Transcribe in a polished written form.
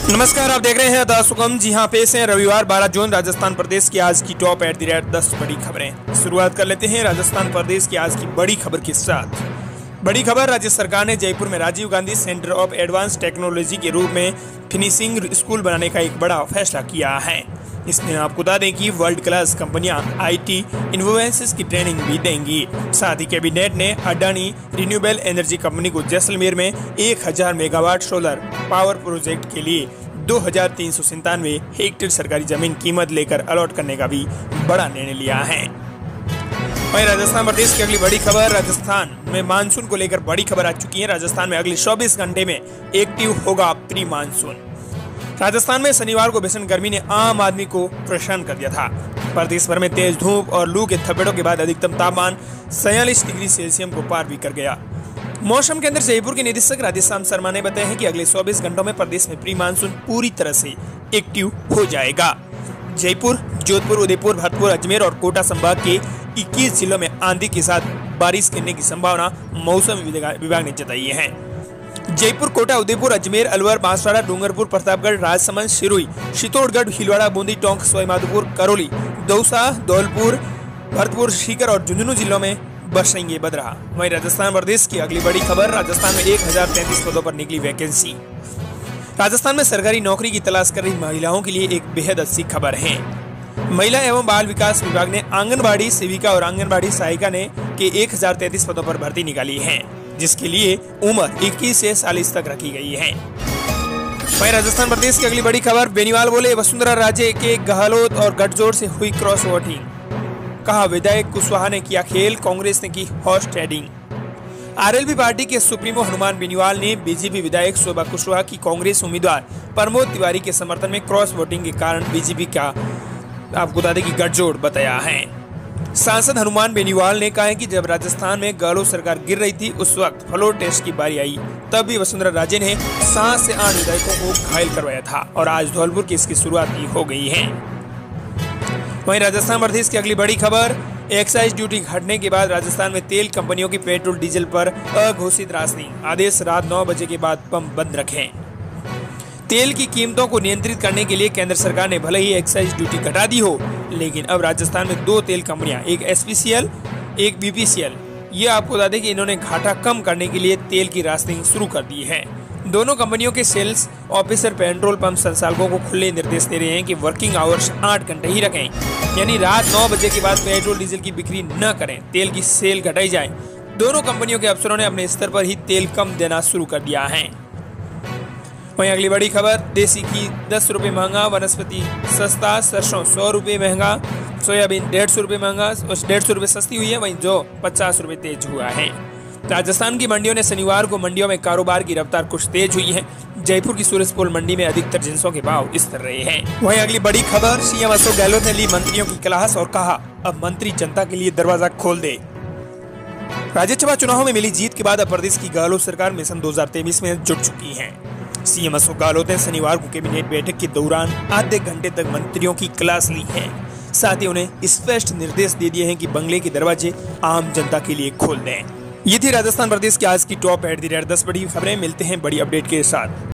नमस्कार, आप देख रहे हैं द सुगम। जी हाँ, पेश है रविवार 12 जून राजस्थान प्रदेश की आज की टॉप एट द रेट 10 बड़ी खबरें। शुरुआत कर लेते हैं राजस्थान प्रदेश की आज की बड़ी खबर के साथ। बड़ी खबर, राज्य सरकार ने जयपुर में Rajiv Gandhi centre of advance technology के रूप में फिनिशिंग स्कूल बनाने का एक बड़ा फैसला किया है। इसमें आपको बता दें कि वर्ल्ड क्लास कंपनियां आईटी इनोवेशंस की ट्रेनिंग भी देंगी। साथ ही कैबिनेट ने अडानी रिन्यूएबल एनर्जी कंपनी को जैसलमेर में 1000 मेगावाट सोलर पावर प्रोजेक्ट के लिए 2397 हेक्टेयर सरकारी जमीन कीमत लेकर अलॉट करने का भी बड़ा निर्णय लिया है। वहीं राजस्थान प्रदेश की अगली बड़ी खबर, राजस्थान में मानसून को लेकर बड़ी खबर आ चुकी है। राजस्थान में अगले 24 घंटे में एक्टिव होगा प्री मानसून। राजस्थान में शनिवार को भीषण गर्मी ने आम आदमी को परेशान कर दिया था। प्रदेश भर में तेज धूप और लू के थपेड़ों के बाद अधिकतम तापमान 46 डिग्री सेल्सियस को पार भी कर गया। मौसम केंद्र जयपुर के निदेशक राधेश्याम शर्मा ने बताया है कि अगले 24 घंटों में प्रदेश में प्री मानसून पूरी तरह से एक्टिव हो जाएगा। जयपुर, जोधपुर, उदयपुर, भरतपुर, अजमेर और कोटा संभाग के 21 जिलों में आंधी के साथ बारिश गिरने की संभावना मौसम विभाग ने जताई है। जयपुर, कोटा, उदयपुर, अजमेर, अलवर, बांसवाड़ा, डूंगरपुर, प्रतापगढ़, राजसमंद, सिरोही, चित्तौड़गढ़, भीलवाड़ा, बूंदी, टोंक, सवाईमाधोपुर, करौली, दौसा, धौलपुर, भरतपुर, सीकर और झुंझुनू जिलों में बरसेंगे बदरा। वहीं राजस्थान प्रदेश की अगली बड़ी खबर, राजस्थान में 1033 पदों पर निकली वैकेंसी। राजस्थान में सरकारी नौकरी की तलाश कर रही महिलाओं के लिए एक बेहद अच्छी खबर है। महिला एवं बाल विकास विभाग ने आंगनबाड़ी सेविका और आंगनबाड़ी सहायिका ने के 1033 पदों पर भर्ती निकाली है, जिसके लिए उम्र 21 से 40 तक रखी गई है। वहीं राजस्थान प्रदेश की अगली बड़ी खबर, बेनीवाल बोले वसुंधरा राजे के गहलोत और गठजोड़ से हुई क्रॉस वोटिंग। कहा विधायक कुशवाहा ने किया खेल, कांग्रेस ने की हॉर्स ट्रेडिंग। आरएलपी पार्टी के सुप्रीमो हनुमान बेनीवाल ने बीजेपी विधायक शोभा कुशवाहा की कांग्रेस उम्मीदवार प्रमोद तिवारी के समर्थन में क्रॉस वोटिंग के कारण बीजेपी का आपको बता दें कि गठजोड़ बताया है। सांसद हनुमान बेनीवाल ने कहा है कि जब राजस्थान में गहलोत सरकार गिर रही थी, उस वक्त फ्लोर टेस्ट की बारी आई, तब भी वसुंधरा राजे ने 7 से 8 विधायकों को घायल करवाया था और आज धौलपुर की इसकी शुरुआत भी हो गई है। वहीं राजस्थान प्रदेश की अगली बड़ी खबर, एक्साइज ड्यूटी घटने के बाद राजस्थान में तेल कंपनियों की पेट्रोल डीजल पर अघोषित राशनिंग आदेश रात 9 बजे के बाद पंप बंद रखें। तेल की कीमतों को नियंत्रित करने के लिए केंद्र सरकार ने भले ही एक्साइज ड्यूटी घटा दी हो, लेकिन अब राजस्थान में 2 तेल कंपनियां, एक एसपीसीएल, एक बीपीसीएल, ये आपको बता दें कि इन्होंने घाटा कम करने के लिए तेल की राशनिंग शुरू कर दी है। दोनों कंपनियों के सेल्स ऑफिसर पेट्रोल पंप संचालकों को खुले निर्देश दे रहे हैं कि वर्किंग आवर्स 8 घंटे ही रखें, यानी रात 9 बजे के बाद पेट्रोल डीजल की बिक्री न करें, तेल की सेल घटाई जाए। दोनों कंपनियों के अफसरों ने अपने स्तर पर ही तेल कम देना शुरू कर दिया है। वहीं अगली बड़ी खबर, देसी घी 10 रुपये महंगा, वनस्पति सस्ता, सरसों 100 रुपये महंगा, सोयाबीन 150 रुपये महंगा, 150 रुपये सस्ती हुई है, वहीं जौ 50 रुपये तेज हुआ है। राजस्थान की मंडियों ने शनिवार को मंडियों में कारोबार की रफ्तार कुछ तेज हुई है। जयपुर की सूरजपोल मंडी में अधिकतर जिंसों के भाव स्थिर रहे हैं। वहीं अगली बड़ी खबर, सीएम अशोक गहलोत ने ली मंत्रियों की क्लास और कहा अब मंत्री जनता के लिए दरवाजा खोल दे। राज्यसभा चुनाव में मिली जीत के बाद अब प्रदेश की गहलोत सरकार मिशन 2023 में जुट चुकी है। सीएम अशोक गहलोत ने शनिवार को कैबिनेट बैठक के दौरान आधे घंटे तक मंत्रियों की क्लास ली है। साथ ही उन्हें स्पष्ट निर्देश दे दिए हैं कि बंगले के दरवाजे आम जनता के लिए खोल दें। ये थी राजस्थान प्रदेश की आज की टॉप एट द रेट 10 बड़ी खबरें। मिलते हैं बड़ी अपडेट के साथ।